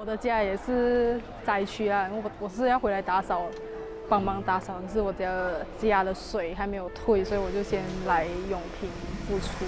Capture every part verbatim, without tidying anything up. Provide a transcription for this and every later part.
我的家也是灾区啊，我我是要回来打扫，帮忙打扫，可是我的家的水还没有退，所以我就先来永平付出。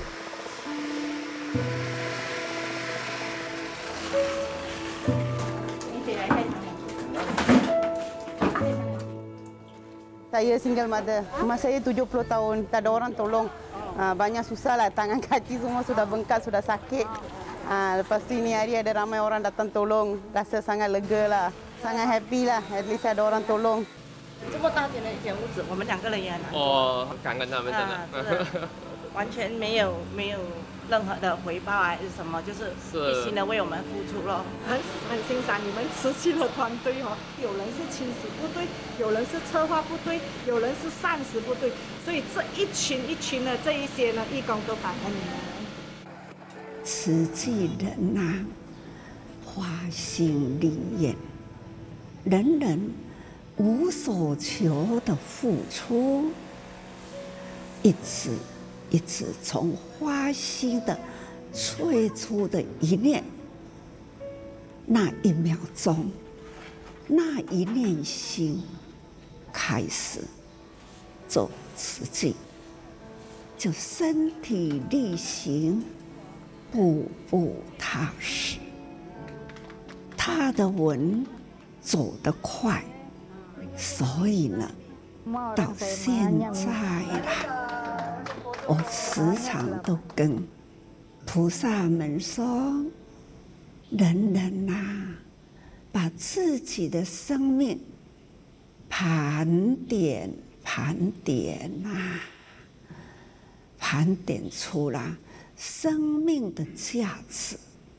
Saya single mother. Rumah saya tujuh puluh tahun, tak ada orang tolong. Uh, banyak susah lah, tangan kaki semua sudah bengkak, sudah sakit. Uh, lepas tu ini hari ada ramai orang datang tolong, rasa sangat lega lah. Sangat happy lah, at least ada orang tolong. 这么大间的一间屋子，我们两个人也很难做。 哦，感恩他们真的， 啊、完全没有没有任何的回报还是什么，就是一心的为我们付出了。 很很欣赏你们慈济的团队哦，有人是清洗部队，有人是策划部队，有人是膳食部队，所以这一群一群的这一些呢，义工都感恩你们。 慈济人呐、啊，花心立业，人人无所求的付出，一直一直从花心的最初的一念，那一秒钟，那一念心开始做慈济，就身体力行，步步踏实。他的文走得快，所以呢，到现在啦，我时常都跟菩萨们说，人人呐、啊，把自己的生命盘点盘点呐、啊，盘点出了生命的价值。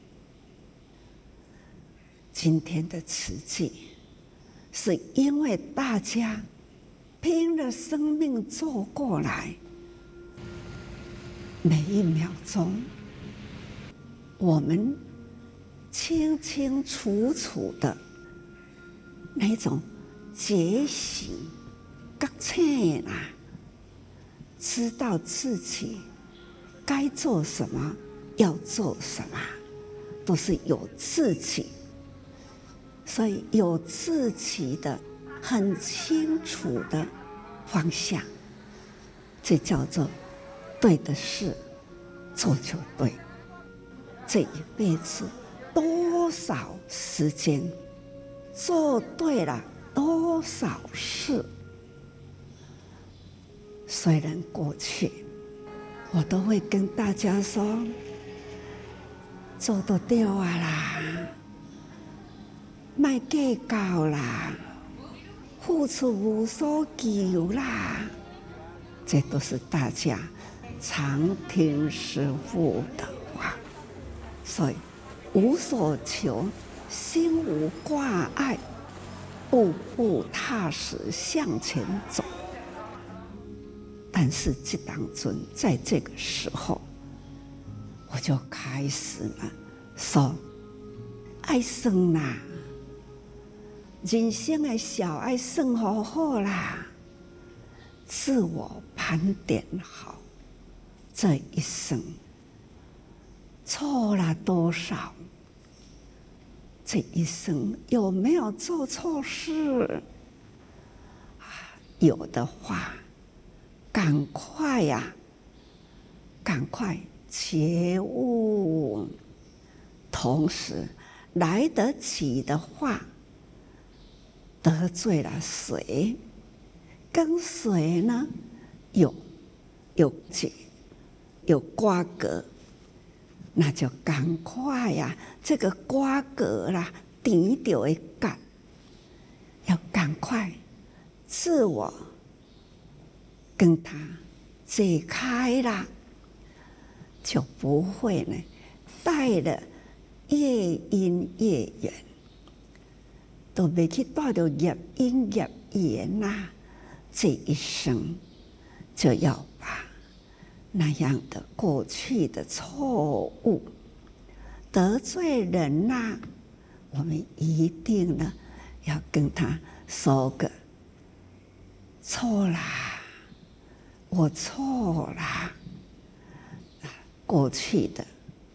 今天的慈济，是因为大家拼了生命走过来，每一秒钟，我们清清楚楚的那种觉醒、觉醒啊，知道自己该做什么，要做什么，都是有自己。所以有自己的很清楚的方向，这叫做对的事做就对。这一辈子多少时间做对了多少事，虽然过去我都会跟大家说，做得对啊啦，卖计较啦，付出无所求啦，这都是大家常听师父的话。所以无所求，心无挂碍，步步踏实向前走。但是这当中，在这个时候，我就开始了说：爱生啦。人生的小爱算好好啦，自我盘点好，这一生错了多少？这一生有没有做错事？啊，有的话，赶快呀、啊，赶快觉悟。同时，来得及的话，得罪了谁，跟谁呢有有结有瓜葛，那就赶快呀、啊，这个瓜葛啦，甜掉的干，要赶快自我跟他解开啦，就不会呢带了越因越远。都未去带到业因业缘呐，这一生就要把那样的过去的错误、得罪人呐、啊，我们一定呢要跟他说个错啦，我错啦，过去的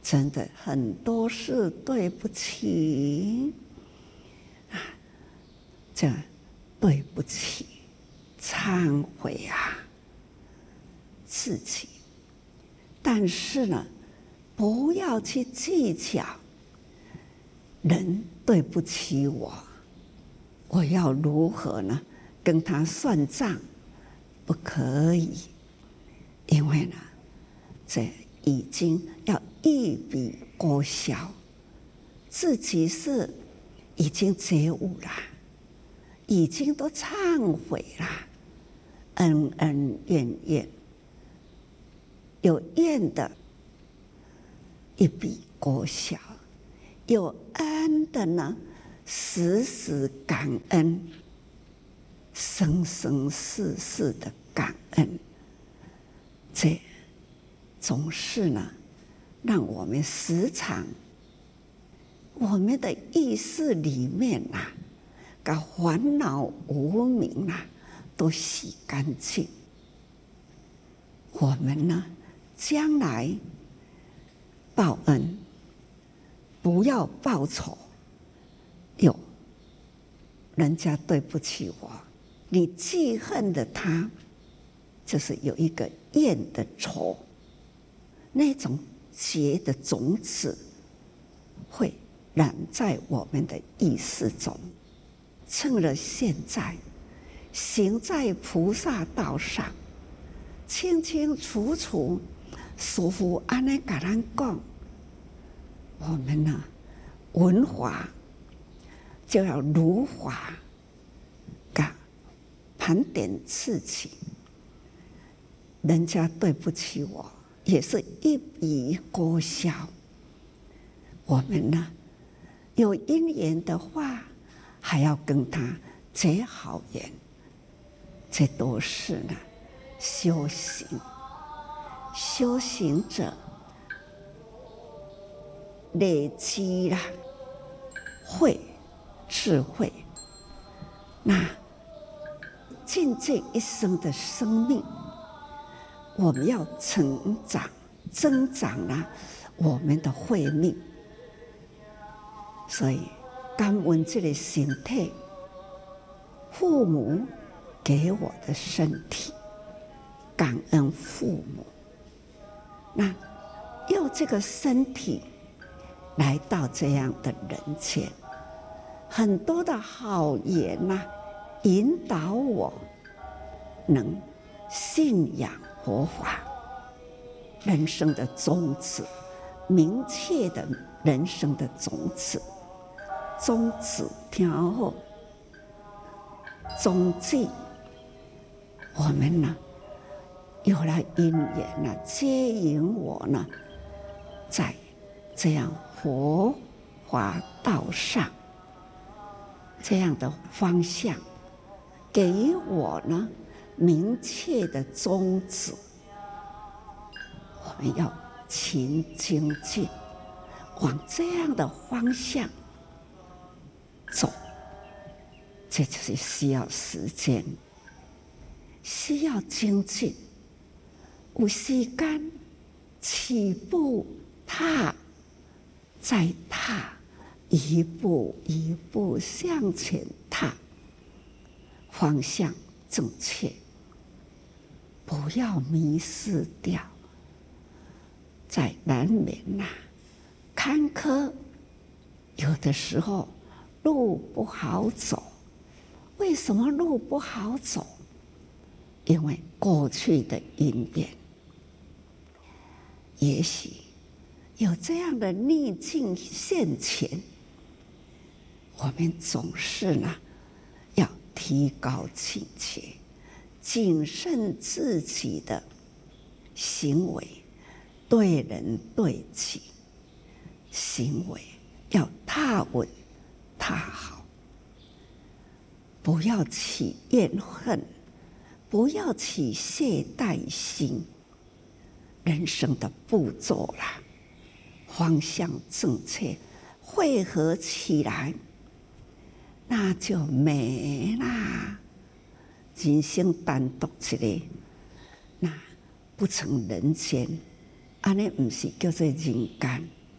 真的很多事对不起啊，这对不起，忏悔啊自己。但是呢，不要去计较人对不起我，我要如何呢跟他算账？不可以，因为呢，这已经要一笔勾销，自己是已经觉悟了，已经都忏悔了，恩恩怨怨，有怨的一笔勾销，有恩的呢，时时感恩，生生世世的感恩，这总是呢，让我们时常我们的意识里面啊，把烦恼无明啊都洗干净。我们呢，将来报恩，不要报仇。有人家对不起我，你记恨的他，就是有一个怨的仇，那种结的种子会染在我们的意识中。趁了现在，行在菩萨道上，清清楚楚，师父安尼甲咱讲，我们呢，闻法就要如法，噶盘点自己。人家对不起我，也是一笔勾销。我们呢，有因缘的话，还要跟他结好缘，这都是呢修行。修行者累积了慧智慧，那尽这一生的生命，我们要成长增长了我们的慧命。所以感恩这个身体，父母给我的身体，感恩父母。那用这个身体来到这样的人间，很多的好言呐、啊，引导我能信仰佛法，人生的宗旨，明确的人生的宗旨。宗旨听好，宗旨，我们呢有了因缘呢，接引我呢，在这样佛法道上这样的方向，给予我呢明确的宗旨。我们要勤精进，往这样的方向走，这就是需要时间，需要精进。有时间起步踏，再踏，一步一步向前踏，方向正确，不要迷失掉。在难免呐、啊，坎坷，有的时候路不好走。为什么路不好走？因为过去的因缘，也许有这样的逆境现前，我们总是呢要提高警觉，谨慎自己的行为，对人对己，行为要踏稳踏好，不要起怨恨，不要起懈怠心。人生的步骤啦，方向正确，汇合起来，那就美啦。人生单独一个，那不成人间，安尼不是叫做人间。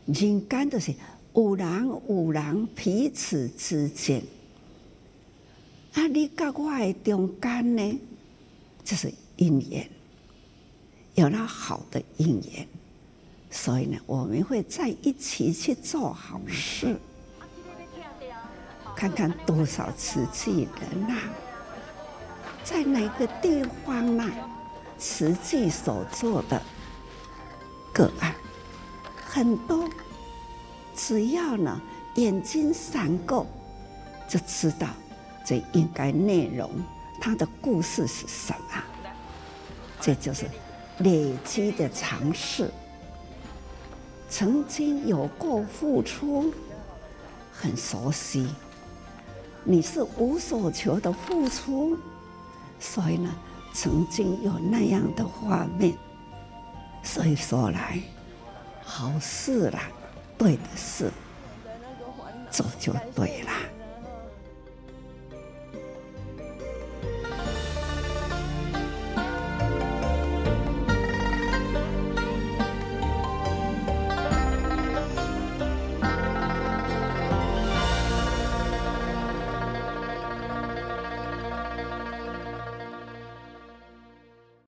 人间就是有人有人彼此之间，啊，你跟我的中间呢，就是因缘，有了好的因缘，所以呢，我们会在一起去做好事。看看多少慈济人呐、啊，在哪个地方呐、啊，慈济所做的个案很多，只要呢眼睛闪过，就知道这应该内容，它的故事是什么。这就是累积的尝试，曾经有过付出，很熟悉。你是无所求的付出，所以呢，曾经有那样的画面，所以说来，好事啦，对的事，做就对啦。